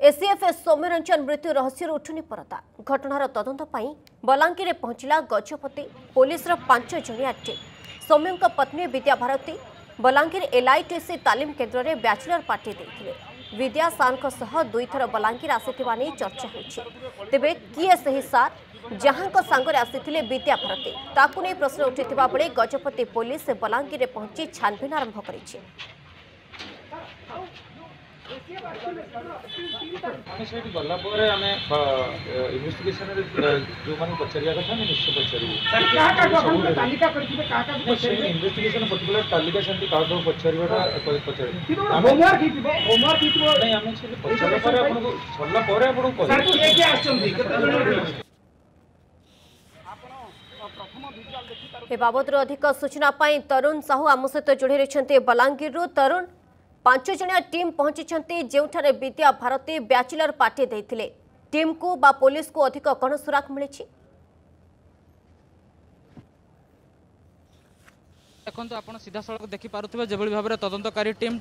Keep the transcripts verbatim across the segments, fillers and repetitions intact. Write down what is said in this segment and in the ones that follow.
ACF Soumyaranjan मृत्यु रहस्य उठुनी परदा घटनार तदंत बलांगीर में पहुंचला गजपति पुलिस पांच जणिया टीम। सौम्यों पत्नी विद्या भारती बलांगीर एलआईटीसी तालीम केन्द्र में बैचलर पार्टी देते विद्या सार दुई थर बलांगीर आसीथिबा नै चर्चा होछि। तेबे किए सही सार जहां सांगरे आसीथिले विद्या भारती ताकु नै प्रश्न उठिथिबा बेले गजपति पुलिस बलांगीर में पहुंची छानबीन आरंभ करिछि। आमे सेठी गल्ला परे आमे इन्वेस्टिगेशन रे जो माने पचरिया कथा ने निश्चय पचरिबो सर का का अपन तालिका करथिबे का का पचरिबो इन्वेस्टिगेशन पर्टिकुलर तालिका सेठी का का पचरिबाटा पचरिबो होमवर्क हिथिबो होमवर्क हिथिबो नै आमे सेठी पचरिया परे आपन को छल्ला परे आपन को सर को के के आछंती केते जण ए बाबद अधिक सूचना पाई तरुण साहू आम सहित जोड़ी रही बलांगीर तरुण पांच जणिया टीम पहुंची जोठारे विद्या भारती बैचलर पार्टी देथिले टीम को बा पुलिस को अधिक कौन सुराग मिली? देखो आप सीधा सड़क देखिपे जो भाव में तदंतकारी टीम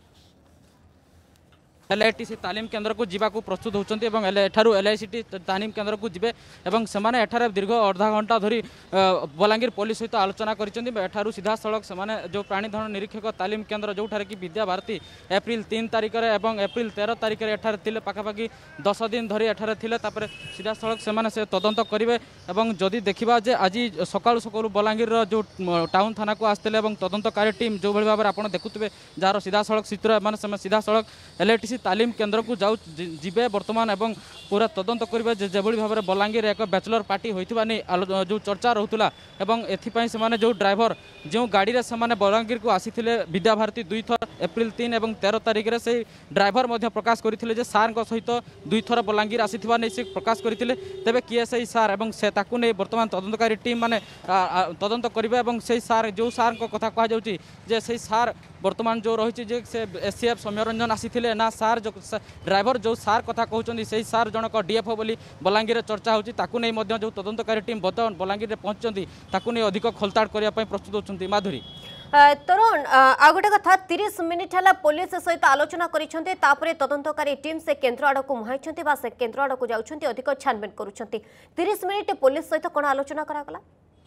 एलआईटीसी तालीम केन्द्र को जीवा को प्रस्तुत होती एठारू एलआईसी तालीम केन्द्र को जीवे से एठार दीर्घ अर्धा घंटा धरी बलांगीर पुलिस सहित आलोचना करूँ सीधा सड़क से जो प्राणीधन निरीक्षक तालीम केन्द्र जो कि विद्या भारती एप्रिल तीन तारिख में एप्रिल तेरह तारिख में एठार थिले पाखापाखि दस दिन धरी एठार थिले तापर सीधा सड़क से तदंत करेंगे जदि देखा जे आज सकालू सकालू बलांगीर जो टाउन थाना को आसते तदंतकारी टीम जो भाव में आप देखुए जार सीधा सड़क चित्र मैंने सीधा सड़क एलआईटीसी तालीम केन्द्र को जाऊ जीवे बर्तमान एवं पूरा तदंत करेंगे जो भाव में बलांगीर एक बैचलर पार्टी होता नहीं जो चर्चा रोला एपाई जो ड्राइवर जो गाड़ी में से बलांगीर को आसी विद्या भारती दुई थर एप्रिल तीन और तेरह तारिख में से ड्राइवर प्रकाश करते सार सहित दुई थर बलांगीर आसी से प्रकाश करते तेज किए से सार और से नहीं बर्तमान तदंतकारी टीम मैंने तदंत करेंगे और से सार जो सार कथा कहुचे से सार बर्तमान जो रही से एसीएफ सौम्यरंजन आसी ना सार जो ड्राइवर जो सार कथा कहते से सार जनक डीएफओ बोली बलांगीर चर्चा होची ताकू नहीं जो तदंतकारी टीम बर्तमान बलांगीर पहुंचती ताकू नहीं अधिक खोलताड़ करने प्रस्तुत होती। माधुरी तरुण आ गोटे कथा तीस मिनिट है पुलिस सहित आलोचना करिसेंते तापरे तदंतकारी टीम से केन्द्र आड़ को मुहाइछंती बा से केन्द्र आड़ को जाउछंती अधिक छानबीन करुछंती तीस मिनिट पुलिस सहित कोन आलोचना करागला?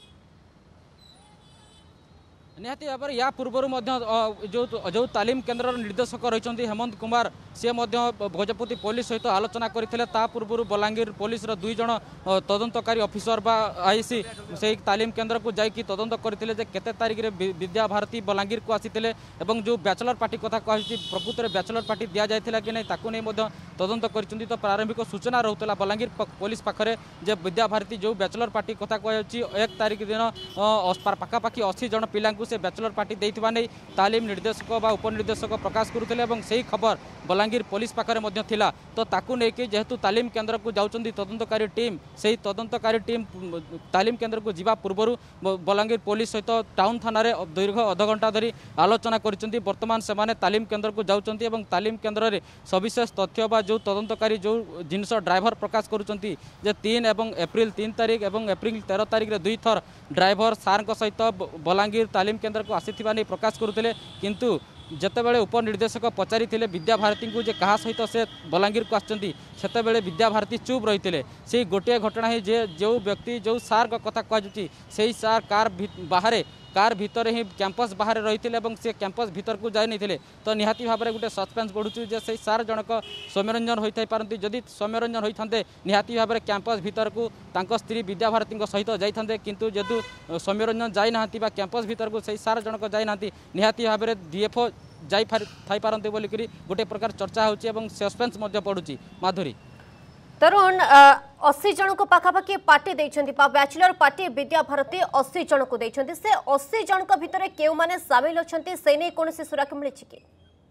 निहाती भाव या पूर्वर जो जो तालीम केन्द्र निर्देशक रही हेमंत कुमार सी गजपति पुलिस सहित आलोचना करते पूर्व बलांगीर पुलिस दुई जन तदंतकारी ऑफिसर बा आईसी से तालीम केन्द्र को जाकि तदंत करते केते तारिख में विद्या भारती बलांगीर को आसी जो बैचलर पार्टी कथा कही प्रकृत में बैचलर पार्टी दि जाता कि नहीं ताकू नहीं तदंत कर तो प्रारंभिक सूचना रोला बलांगीर पुलिस पाखे जे विद्या भारती जो बैचलर पार्टी कथा कही एक तारिख दिन पाखापाखि अशी जन पिला से बैचलर पार्टी देथिबा नै तालीम निर्देशक बा उपनिर्देशक प्रकाश करुले और से खबर बलांगीर पुलिस पाखे थिला तो ताकू लेकिन जेहेतु तालीम केन्द्र को जाउछंती तदंतकारी टीम से तदंतकारी टीम तालीम केन्द्र को जीवा पूर्व बलांगीर पुलिस सहित टाउन थाना रे दीर्घ अध घंटा धरी आलोचना करिसेंती बर्तमान से तालीम केन्द्र को जाउछंती एवं तालीम केन्द्र रे सविशेष तथ्य बा जो तदंतकारी जो जिनस ड्राइवर प्रकाश करुछंती जे तीन एवं एप्रिल तीन तारिख एवं एप्रिल तेरह तारिख रे दुई थर ड्राइवर सार सहित बलांगीर तालीम केन्द्र को आसी प्रकाश करुले किंतु जितेबाला उपनिर्देशक पचारि विद्या भारती को जे कहा सहित से बलांगीर को आसते विद्या भारती चुप रही से गोटे घटना ही जे जो व्यक्ति जो सार कथा कहुची से सार कार बाहर कार भितर ही कैंपस बाहर रही से कैंपस भीतर को जाई नहीं तो निहाती भाव में गोटे सस्पेंस बढ़ुची जे से सार जनक सौम्यरंजन होता पारती जदि सौम्यरंजन होते निहाती भाव में कैंपस भीतर को तांको स्त्री विद्या भारती सहित जाते किंतु जेतु सौम्यरंजन जाई ना कैंपस भीतर को से सार जनक जाई ना निहाती भाव में डीएफओ जाई थाई पारते बोलिक गोटे प्रकार चर्चा होची सस्पेंस पड़ुची। माधुरी तरुण अस्सी जन को पाखापाखि पार्टी देइछंती बैचलर पार्टी विद्या भारती अस्सी जन को देइछंती से अस्सी जन को भितर केउ माने शामिल अछंती से नै कोनोसी सुरक्षा मिलि कि?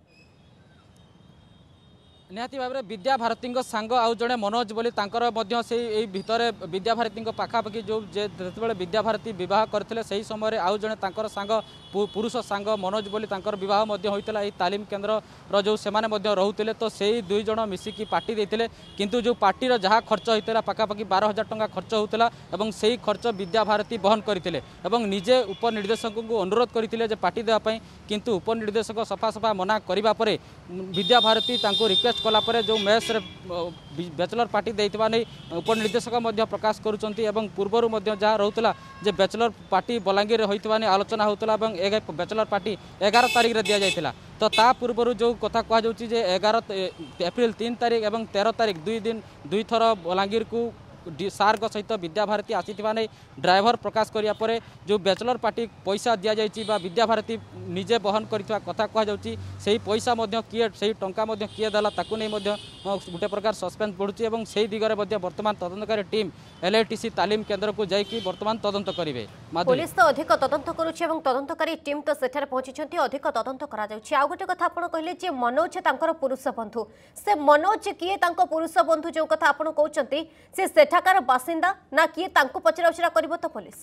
निहाती भाव में विद्या भारती सांग आउ जड़े मनोज बोली से भितर विद्या भारती पाखापाखि जो जिते विद्या भारती बह करते से समय आउ जड़े सांग पुरुष सांग मनोज बोली बह होता तालीम केन्द्र जो से रोते तो से दुई जन मिसिकी पार्टी देते किंतु जो पार्टी जहाँ खर्च होता पाखापाखि बारह हजार टंका खर्च होता और से खर्च विद्या भारती बहन करते निजे उपनिर्देशक को अनुरोध करते पार्टी देवाई किंतु उपनिर्देशक सफा सफा मना करने विद्या भारती रिक्वेस्ट सर्च कलापर जो मेस बैचलर पार्टी देइतबा नै उपनिर्देशक मध्य प्रकाश करुचंती एवं पूर्वरु मध्य जहाँ रहउतला जे बैचलर पार्टी बलांगीर होइतबा नै आलोचना होउतला एवं ए बैचलर पार्टी ग्यारह तारिख रे दिया जाइतिला तो ता पूर्वरु जो कथा कह जाउची जे ग्यारह एप्रिल तीन तारिख एवं तेरह तारिख दुई दिन दुई थर बलांगीर को सार सहित विद्याभारती आसीथिबा नै ड्राइवर प्रकाश करिया परे जो बैचलर पार्टी पैसा दिया जाइछि बा विद्याभारती निजे बहन करिथवा कथा कह जाउछि सेही पैसा मध्य किए सेही टंका मध्य किए देला ताकू नै मध्य गुटे प्रकार सस्पेंस बढ़ुछि एवं सेही दिगरे मध्य वर्तमान तदंतकारी टीम एलआईटीसी तालीम केंद्र को जाइकि वर्तमान तदंत करिवे। पुलिस तो अधिक तदंत करुछि एवं तदंतकारी टीम तो सेठारे पहुंचिछंती अधिक तदंत करा जाउछि। आ गुटे कथा आपण कहले जे मनोज तांकर पुरुष बंधु से मनोज किए तांको पुरुष बंधु जो कथा आपण कहउचंती से सेठाकार बासिंदा ना किए तांको पचरा उचरा करबो तो पुलिस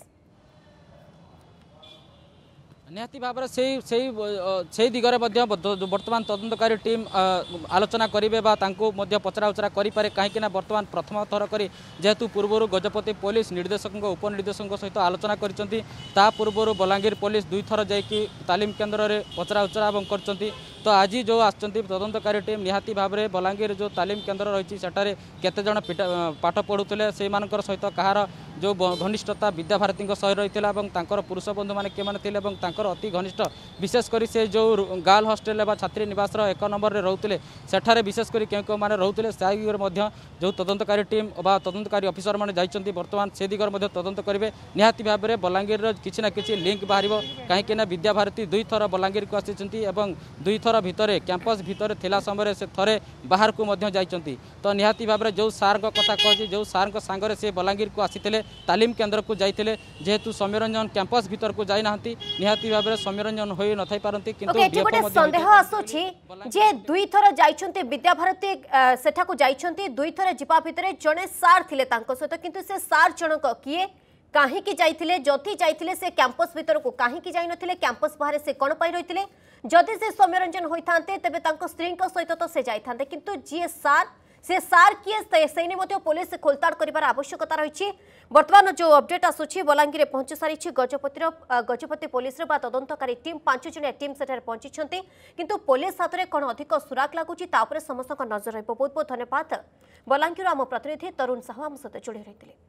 निहाती भाव से से दिगरे वर्तमान तदंतकारी टीम आलोचना करेंगे पचरा उचरा करें कहीं वर्तमान प्रथम थर कर जेहेतु पूर्वर गजपति पुलिस निर्देशक उपनिर्देशक सहित आलोचना करछंती ता पूर्वर बलांगीर पुलिस दुई थर जाइकी तालीम केन्द्र में पचरा उचरा करछंती तो आज जो आसचंती तदंतकारी टीम निहाती भाव में बलांगीर जो तालीम केन्द्र रही सेठारे केते जण पाठ पढ़ुले से सहित कहार जो घनिष्ठता विद्याभारती सह रही है पुरुष बंधु मैंने किए मैंने अति घनिष्ठ विशेषकर से जो गर्ल हॉस्टेल छात्री निवास एक नंबर में रोते सेठारे विशेषकर क्यों क्यों मैंने रोते जो तदंतकारी टीम बा तदंतकारी अफिसर मैंने जाइछंती वर्तमान से दिगर मध्य तदंत करेंगे निहाती भाव में बलांगीर किसी ना कि लिंक बाहर कहीं विद्याभारती दुई थर बलांगीर को आसी दुई थर भितर कैंपस भितर थिला समय से थरे बाहर को जाइछंती तो निहाती भाव में जो सार कथा कही जो सार सांगरे से बलांगीर को आसी तालीम केन्द्र को जाइए जेहेतु सौम्यरंजन कैंपस भीतर को जाई नाहंती निहाती भाव में सौम्यरंजन होई न थाई पारंती किंतु गोटे संदेह आसुछि जे दुई थर जाइछंती विद्याभारती सेठा को जाइछंती दुई थर जिपा भितरे जने सार थिले तांको सहित किंतु से सार जनक किए काहे की जाइथिले जति जाइथिले से कैंपस भीतर को काहे की जाई नथिले कैंपस बाहर से कोन पाई रहिथिले जदि से सौम्यरंजन होइथांते तबे तांको स्त्री को सहित तो से जाइथांते किंतु जे सार से सार किए से पुलिस खोलताड़ कर आवश्यकता रही। वर्तमान जो अपडेट आसूची बलांगीर पहुंची सारी गजपति गजपति पुलिस तदंतकारी टीम पांच जणिया टीम सेठारे पहुंची किंतु पुलिस हाथ में कौन अधिक सुराक लगुच समस्त नजर रही। बहुत बहुत धन्यवाद बलांगीर आम प्रतिनिधि तरुण साहू आम सहित जोड़ी रही।